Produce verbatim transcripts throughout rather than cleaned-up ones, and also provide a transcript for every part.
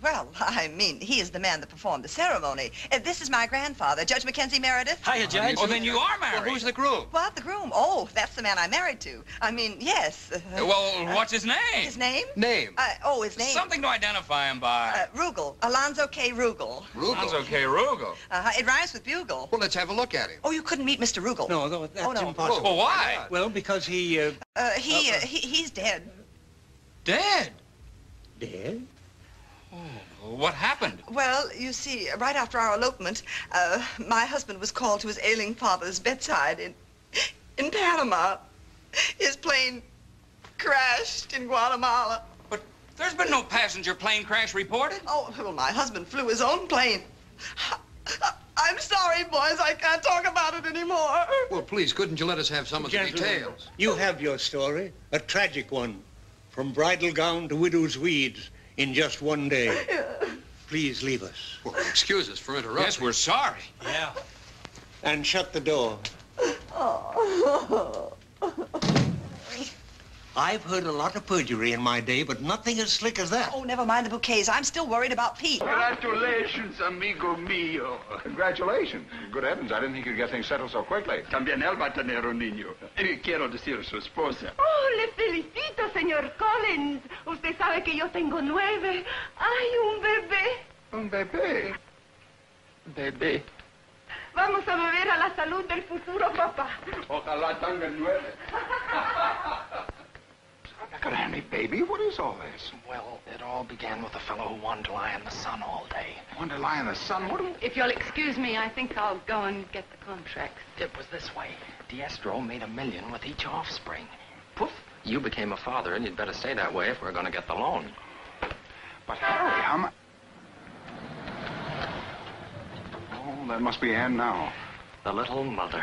Well, I mean, he is the man that performed the ceremony. Uh, this is my grandfather, Judge Mackenzie Meredith. Hiya, Judge. Oh, then you are married. Well, who's the groom? What, the groom? Oh, that's the man I married to. I mean, yes. Uh, Well, what's his name? His name? Name. Uh, oh, his name. Something to identify him by. Uh, Rugel. Alonzo K. Rugel. Rugel. Alonzo K. Rugel. Uh, it rhymes with bugle. Well, let's have a look at him. Oh, you couldn't meet Mister Rugel. No, no, that's Oh, no. impossible. Well, why? Well, because he, uh, Uh, he, uh, he, he's dead. Dead. dead? What happened? Well, you see, right after our elopement, uh, my husband was called to his ailing father's bedside in, in Panama. His plane crashed in Guatemala. But there's been no passenger plane crash reported. Oh, well, my husband flew his own plane. I'm sorry, boys. I can't talk about it anymore. Well, please, couldn't you let us have some of the Gentlemen, details? you have your story, a tragic one, from bridal gown to widow's weeds in just one day. Please leave us. Well, excuse us for interrupting. Yes, we're sorry. Yeah. And shut the door. Oh. I've heard a lot of perjury in my day, but nothing as slick as that. Oh, never mind the bouquets. I'm still worried about Pete. Congratulations, amigo mio. Congratulations. Good heavens, I didn't think you'd get things settled so quickly. También él va a tener un niño. Y quiero decir su esposa. Oh, le felicito, señor Collins. Usted sabe que yo tengo nueve. Hay un bebé. Un bebé. Bebé. Vamos a beber a la salud del futuro papá. Ojalá tenga nueve. Look at Annie, baby. What is all this? Well, it all began with a fellow who wanted to lie in the sun all day. Want to lie in the sun? What do... If you'll excuse me, I think I'll go and get the contracts. It was this way. Diestro made a million with each offspring. Poof, you became a father, and you'd better stay that way if we're going to get the loan. But Harry, how much... Oh, that must be Anne now. The little mother.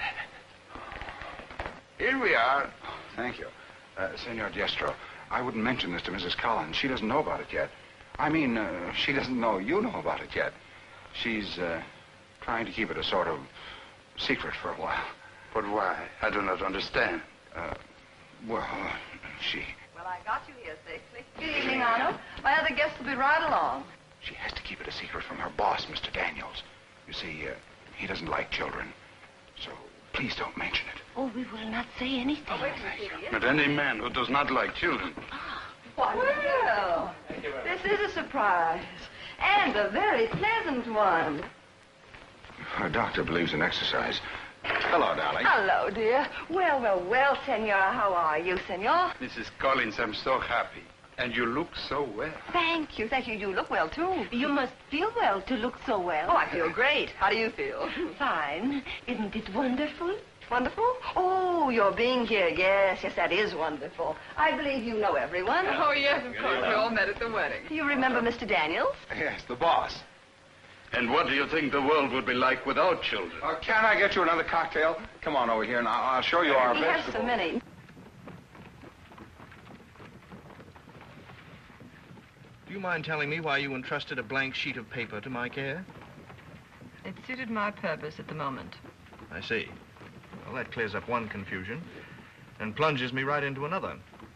Here we are. Thank you. Uh, Senor Diestro, I wouldn't mention this to Missus Collins. She doesn't know about it yet. I mean, uh, she doesn't know you know about it yet. She's uh, trying to keep it a sort of secret for a while. But why? I do not understand. Uh, well, she... Well, I got you here safely. Good evening, Arnold. My other guests will be right along. She has to keep it a secret from her boss, Mister Daniels. You see, uh, he doesn't like children. So please don't mention it. Oh, we will not say anything. Oh, wait, But any man who does not like children. Well, this is a surprise. And a very pleasant one. Her doctor believes in exercise. Hello, darling. Hello, dear. Well, well, well, Senora. How are you, Senor? Missus Collins, I'm so happy. And you look so well. Thank you. Thank you. You look well, too. You must feel well to look so well. Oh, I feel great. How do you feel? Fine. Isn't it wonderful? Wonderful? Oh, your being here. Yes, yes, that is wonderful. I believe you know everyone. Oh, yes, of course. We all met at the wedding. Do you remember Mister Daniels? Yes, the boss. And what do you think the world would be like without children? Uh, can I get you another cocktail? Come on over here, and I'll, I'll show you our He has vegetables. so many. Do you mind telling me why you entrusted a blank sheet of paper to my care? It suited my purpose at the moment. I see. Well, that clears up one confusion and plunges me right into another.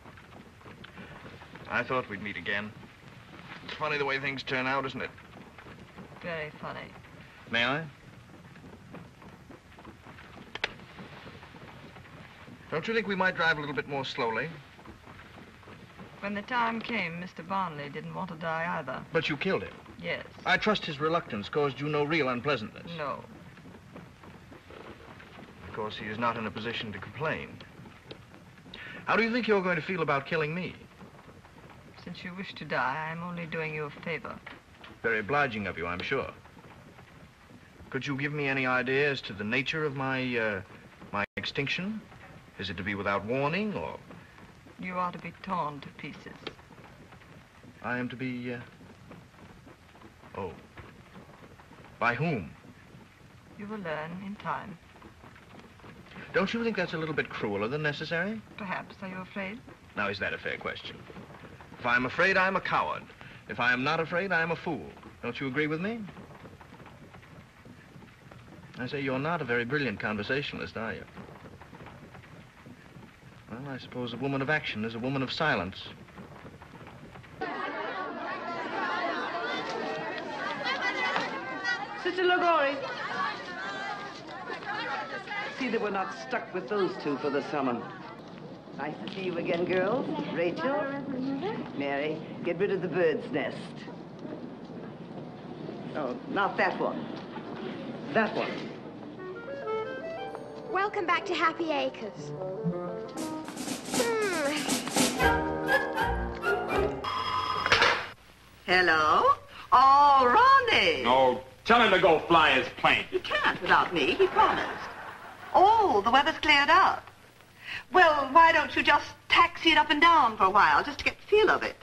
I thought we'd meet again. It's funny the way things turn out, isn't it? Very funny. May I? Don't you think we might drive a little bit more slowly? When the time came, Mister Barnley didn't want to die either. But you killed him. Yes. I trust his reluctance caused you no real unpleasantness. No. Of course, he is not in a position to complain. How do you think you're going to feel about killing me? Since you wish to die, I'm only doing you a favor. Very obliging of you, I'm sure. Could you give me any idea as to the nature of my, uh, my extinction? Is it to be without warning, or... You are to be torn to pieces. I am to be, uh... Oh. By whom? You will learn in time. Don't you think that's a little bit crueler than necessary? Perhaps. Are you afraid? Now, is that a fair question? If I'm afraid, I'm a coward. If I am not afraid, I am a fool. Don't you agree with me? I say, you're not a very brilliant conversationalist, are you? Well, I suppose a woman of action is a woman of silence. Sister Logori. See that we're not stuck with those two for the summer. Nice to see you again, girls. Rachel, Mary, get rid of the bird's nest. Oh, not that one. That one. Welcome back to Happy Acres. Hmm. Hello? Oh, Ronnie. No, tell him to go fly his plane. He can't without me. He promised. Oh, the weather's cleared up. Well, why don't you just taxi it up and down for a while, just to get the feel of it?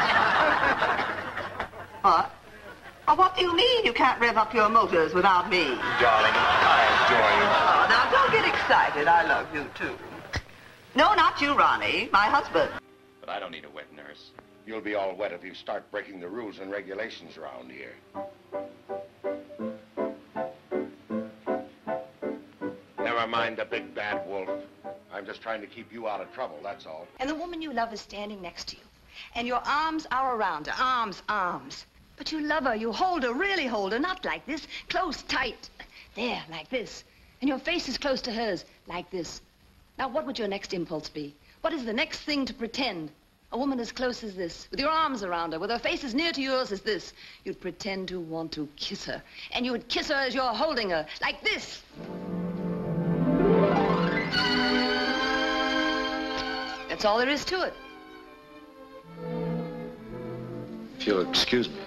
What? Oh, what do you mean you can't rev up your motors without me? Darling, I adore you. Oh, now, don't get excited. I love you, too. No, not you, Ronnie. My husband. But I don't need a wet nurse. You'll be all wet if you start breaking the rules and regulations around here. Never mind the big bad wolf. I'm just trying to keep you out of trouble, that's all. And the woman you love is standing next to you. And your arms are around her. Arms, arms. But you love her. You hold her, really hold her. Not like this. Close, tight. There, like this. And your face is close to hers, like this. Now, what would your next impulse be? What is the next thing to pretend? A woman as close as this, with your arms around her, with her face as near to yours as this. You'd pretend to want to kiss her. And you would kiss her as you're holding her, like this. That's all there is to it. If you'll excuse me.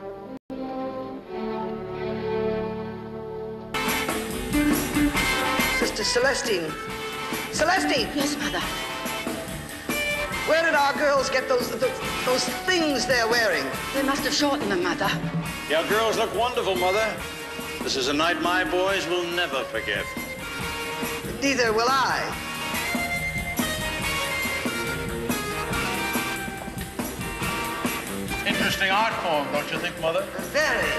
Sister Celestine. Celestine! Yes, Mother. Where did our girls get those, those, those things they're wearing? They must have shortened them, Mother. Your girls look wonderful, Mother. This is a night my boys will never forget. Neither will I. Interesting art form, don't you think, Mother? Very.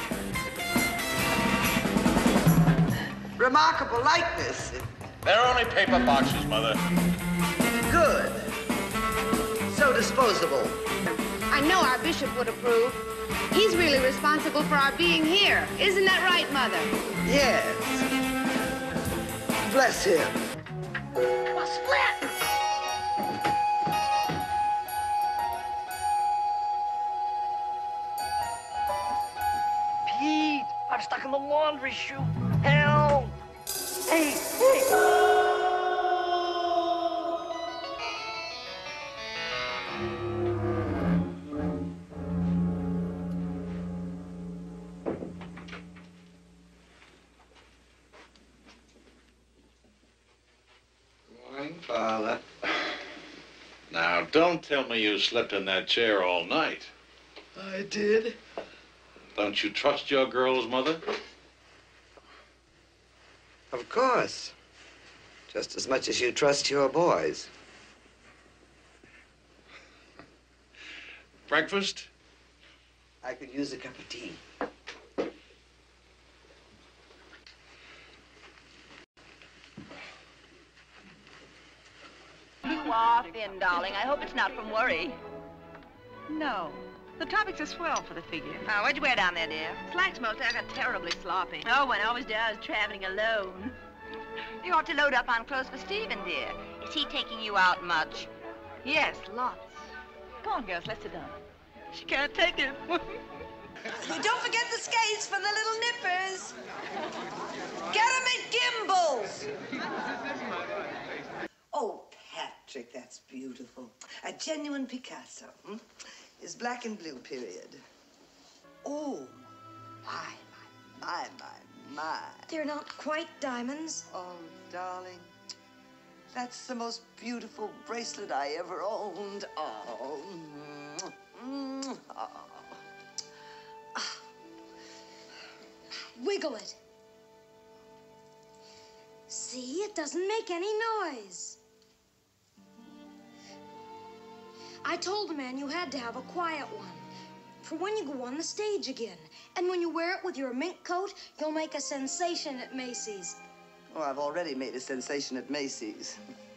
Remarkable likeness. They're only paper boxes, Mother. Good. So disposable. I know our bishop would approve. He's really responsible for our being here. Isn't that right, Mother? Yes. Bless him. A split! Pete, I'm stuck in the laundry chute. Help! Hey, hey! Father. Now, don't tell me you slept in that chair all night. I did. Don't you trust your girls, Mother? Of course. Just as much as you trust your boys. Breakfast? I could use a cup of tea. You are thin, darling. I hope it's not from worry. No. The topics are swell for the figure. Oh, what'd you wear down there, dear? Slacks mostly. I got terribly sloppy. Oh, one always does, traveling alone. You ought to load up on clothes for Stephen, dear. Is he taking you out much? Yes, lots. Come on, girls, let's sit down. She can't take it. Don't forget the skates for the little nippers. Get them at Gimbals. Oh, Patrick, that's beautiful. A genuine Picasso. Hmm? His black and blue period. Oh, my, my, my, my, my. They're not quite diamonds. Oh, darling. That's the most beautiful bracelet I ever owned. Oh. Mm, mm, oh. Ah. Wiggle it. See, it doesn't make any noise. I told the man you had to have a quiet one for when you go on the stage again. And when you wear it with your mink coat, you'll make a sensation at Macy's. Oh, I've already made a sensation at Macy's.